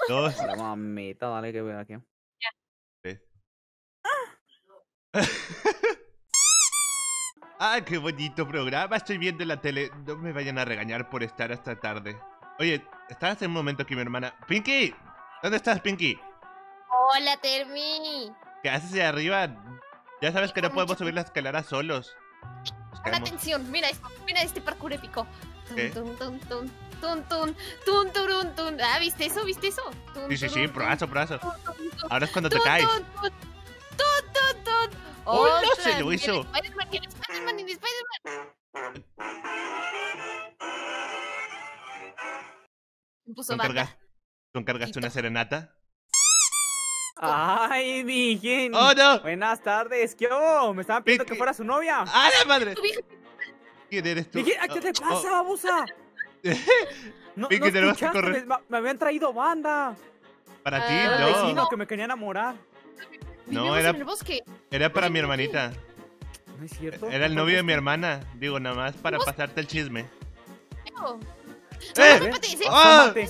2, La mamita, dale que veo aquí. 3. Ah, qué bonito programa. Estoy viendo en la tele. No me vayan a regañar por estar hasta tarde. Oye, estás hace un momento aquí, mi hermana. ¡Pinky! ¿Dónde estás, Pinky? Hola, Termi. ¿Qué haces ahí arriba? Ya sabes que no podemos subir la escalera solos. Nos Pon caemos. atención, mira esto, mira este parkour épico. ¿Qué? Tun, tun, tun, tun, tun, tun, turun, tun. Ah, ¿viste eso? ¿Viste eso? Tun, Sí, sí, sí, turun, proazo, proazo. tun, tun, tun, Ahora es cuando te tun, caes. tun, tun, tun, tun, tun. ¡Oh, no Ostras, se lo y hizo! el Spider-Man, y el Spider-Man, y el Spider-Man. Me puso banda. ¿Tú encargaste una serenata? ¡Ay, mi gen! ¡Oh, no! Buenas tardes, ¿qué hubo? Me estaban pidiendo que fuera su novia. ¡Ah, la madre! Tu vieja- ¿Quién eres tú? Mi gen, ¿qué te pasa, babosa? No, Vicky, tenemos que escuchaste, correr. me habían traído banda. Para ti, Era el no. vecino que me quería enamorar. Vivimos era- en el bosque. Era para mi hermanita. ¿No es cierto? Era el novio de mi hermana. Digo, nada más para pasarte el chisme. No. ¡Eh! No me patees, ¿eh? ¡Ah! Tómate.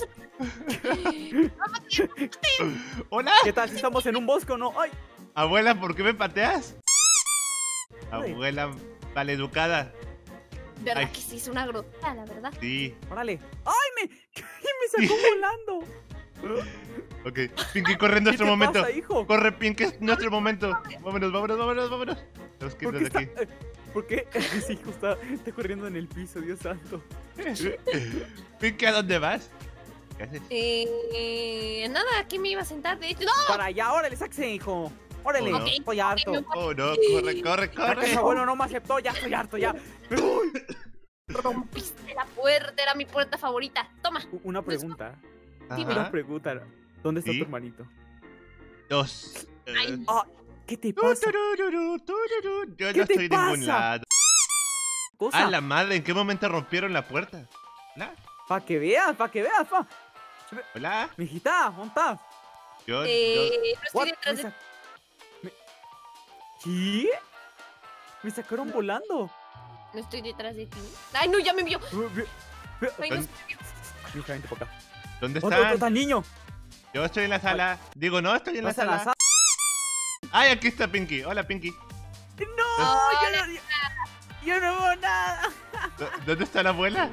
¡Hola! ¿Qué tal si estamos en un bosque o no? ¡Ay! Abuela, ¿por qué me pateas? Abuela maleducada. ¿Verdad Ay. que sí es una grota, la verdad? Sí. ¡Órale! ¡Ay, me sacó volando! Ok. Pinky, corre en nuestro ¿Qué te momento. pasa, hijo? Corre, Pinky, es nuestro momento. Vámonos, vámonos, vámonos, vámonos. Tenemos que ¿Por irnos qué de está, aquí. ¿Por qué? Sí, hijo, está corriendo en el piso, Dios santo. Pinky, ¿a dónde vas? ¿Qué haces? Nada, aquí me iba a sentar, de hecho. ¡No! Para allá, órale, sáquese, hijo. Órale, Oh, no. estoy harto. Ok, Oh, no, corre, corre, Ya que corre. su abuelo no me aceptó, ya estoy harto, ya. Me voy. Rompiste la puerta, era mi puerta favorita. Toma. Una pregunta. Dime. Una Ajá. pregunta. ¿Dónde está ¿Sí? tu hermanito? 2. Ay. Ah, ¿qué te pasa? Yo ¿Qué no te estoy en ningún pasa? lado. Cosa, Ah, la madre, ¿en qué momento rompieron la puerta? Hola, pa' que veas, pa. hola. Mijita, ¿dónde estás? Yo, No estoy What? detrás Me de sa- me- ¿Qué? Me sacaron volando. No estoy detrás de ti. Ay, no, ya me vio. Ay, no, ¿Dónde- Mija, vente por acá. ¿Dónde ¿Dónde están? está el niño? Yo estoy en la sala. Digo, no, estoy en la ¿Vas a la sala. sala? Ay, aquí está Pinky. Hola, Pinky. ¡No! Yo no veo nada. ¿Dónde está la abuela?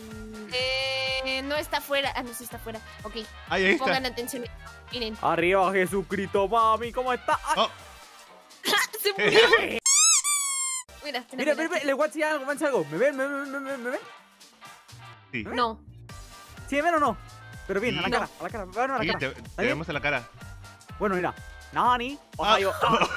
no está afuera. Ah, no, sí está afuera. Ok, Ay, ahí pongan está. atención. Miren. Arriba, Jesucristo, mami, ¿cómo está? ¡Ay! Oh, Se murió. Mira, Mira, le voy a enseñar algo, ¿Me ven? ¿Me ven? sí. No. ¿Sí me ven o no? Pero bien, a la Sí. cara, bueno, a la Sí, cara. te bien? vemos en la cara. Bueno, mira. Nani, Ohio.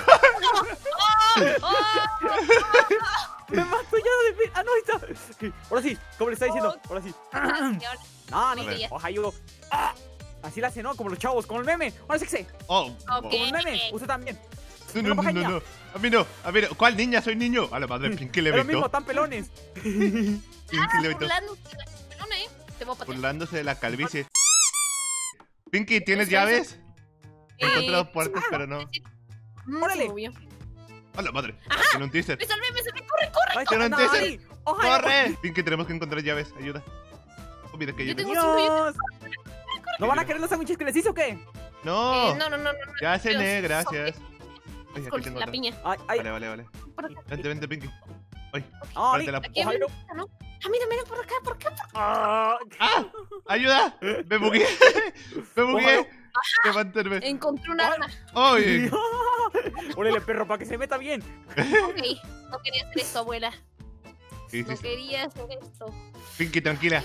Me mató ya de... Ah, no, ahí está. Ok, ahora sí, como le está diciendo, ahora sí. Nani, A ver. Ohio. Ah, así la hace, ¿no? Como los chavos, como el meme. Ahora sí que sé. Oh, Ok. Como el meme, usted también. no, Una no, no, pajaña. no. A mí no, a mí no. ¿Cuál niña? Soy niño. A la madre, Pinky le Es lo mismo, vetó. tan pelones. Pinky le vetó. Burlándose de la pelona, ¿eh? Te voy a patear. Burlándose de la calvicie. Pinky, ¿tienes Eso, llaves? He encontrado Eh, puertas, pero no. Órale. Se movió. A la madre. Tiene un teaser. Me salvé, corre, corre. Ahí Pero está, antes- Nani, Ohio. ¡Corre! Pinky, tenemos que encontrar llaves. Ayuda. Oh, mira que Yo llaves. tengo- Dios. ¿No van a querer los sándwiches que les hice o qué? No. No. Ya cené, Dios, gracias. Ay, aquí Con tengo la otra. piña. Ay, Vale. Por acá. Vente, Pinky. Ay, Nani, la... Aquí hay Ohio. una, ¿no? Ah, mira, por acá. Ah, ¡Ah! ¡Ayuda! ¡Me bugué! ¡Me bugué! ¡Levántame! Encontré un arma. ¡Ay! Órale, perro, para que se meta bien. Ok, no quería hacer esto, abuela. Sí, No sí. quería hacer esto. Pinky, tranquila.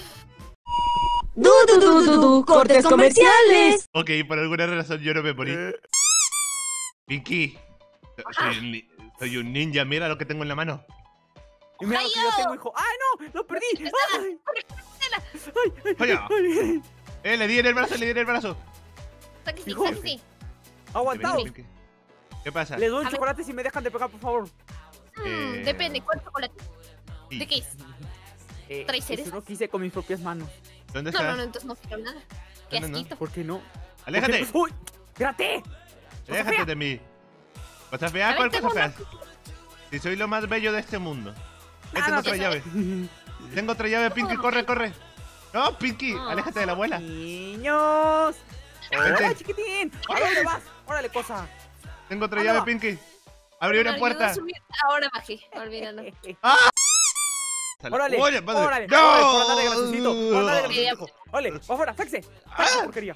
Cortes comerciales. Ok, por alguna razón yo no me morí. Pinky. Soy un ninja, mira lo que tengo en la mano. Y mira lo que yo tengo, hijo. ¡Ay, no! ¡Lo perdí! ¡Ay! Vaya. Le di en el brazo. Sáquese, Hijo. sáquese. ¡Aguantado! Pinky. ¿Qué pasa? Les doy A un ver. chocolate si me dejan de pegar, por favor. Depende, ¿cuál chocolate? Sí. ¿De qué es? ¿Traes Es cereza? uno que hice con mis propias manos. ¿Dónde No, estás? entonces no quiero nada. Qué No. asquito. ¿Por qué no? ¡Aléjate! ¿Por qué no? ¡Uy! ¡Espérate! ¡Aléjate de mí! ¿Cosa fea? A ver, ¿Cuál tengo cosa una- fea? Si soy lo más bello de este mundo. Ahí Ah, tengo no, otra ya llave. Tengo otra llave, Pinky, corre. No, Pinky, Ah. aléjate de la abuela. Niños. Hola, chiquitín. ¿A dónde vas? Órale, cosa. Tengo otra llave, Pinky. Abrí una Me puerta. ayudó a subir. Ahora bajé, olvídalo. Órale, Oye, padre. órale. ¡No! Órale, por andar de graciosito. Por andar de graciosito. Órale, va afuera, sáquese. Sáquese, porquería.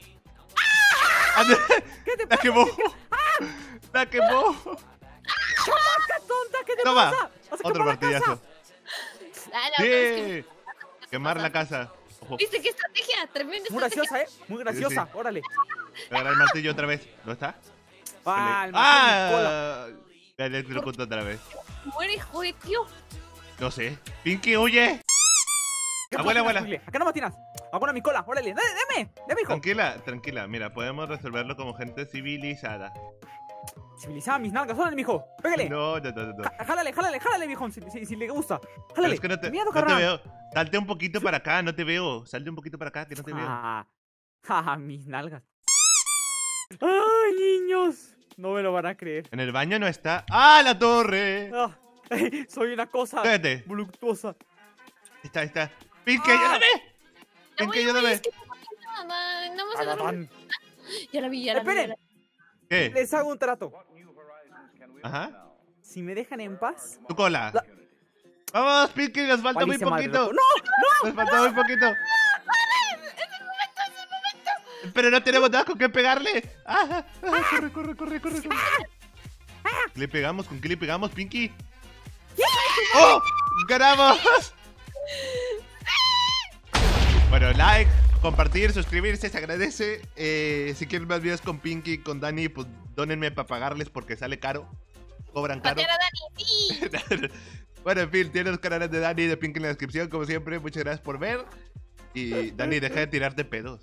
¿Qué te ¡La pasa? quemó! ¡La quemó! ¡Chamaca tonta! ¿Qué te Toma. pasa? ¿Vas a Otro quemar la martillazo. casa? Ah, no, pero es que- ¡Sí! Quemar la casa. Ojo. ¿Viste qué estrategia? Tremenda Muy estrategia. graciosa, Muy graciosa. Sí. Órale. Agarrar el martillo otra vez. ¿No está? Ah, el martillo en mi cola. ¡Ah! Me electrocuto otra vez. Muere, joder, tío. No sé. ¡Pinky, huye! ¿Qué Abuela, más tienes, abuela. Wigle? Acá no más tienes. Alguna en mi cola. Órale, deme, hijo. Tranquila, tranquila. Mira, podemos resolverlo como gente civilizada. Civilizada mis nalgas. Órale, mijo. Pégale. No, no, no, no. Jálale, mijo. Si le gusta. Pero Jálale. es que no te Miedo, veo. carnal. Salte un poquito para acá, no te veo. Salte un poquito para acá, que no te veo. Mis nalgas. Ay, niños. No me lo van a creer. En el baño no está. ¡Ah, la torre! Ah, soy una cosa Cállate. voluptuosa. Ahí está. Pinky, Ah. ayúdame. Ya Pinky, voy, ayúdame. es que no me Taratán. Ya la vi, ya la vi. Esperen. ¿Qué? Les hago un trato. Ajá. Si me dejan en paz. Tu cola. La- Vamos, Pinky, nos falta muy Valice madre, poquito. loco. ¡No! Nos falta muy poquito. Pero no tenemos nada con qué pegarle. Corre. ¿Qué le pegamos? ¿Con qué le pegamos, Pinky? ¡Oh! ¡Ganamos! Bueno, like, compartir, suscribirse, se agradece. Si quieren más videos con Pinky y con Dani, pues dónenme para pagarles porque sale caro. Cobran caro. Patear a Dani, sí. Bueno, en fin, tienen los canales de Dani y de Pinky en la descripción, como siempre. Muchas gracias por ver. Y Dani, deja de tirarte pedos.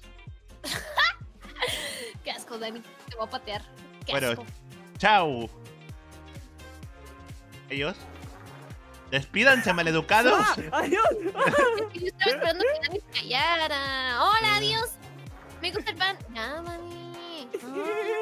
Qué asco, Dani. Te voy a patear. Qué Bueno, asco. chao. Ellos. Despídanse, maleducados. ¡Ah! ¡Adiós! Es que yo estaba esperando que Dani se callara. Hola, adiós. Me gusta el pan. Ya, Dani. Ah.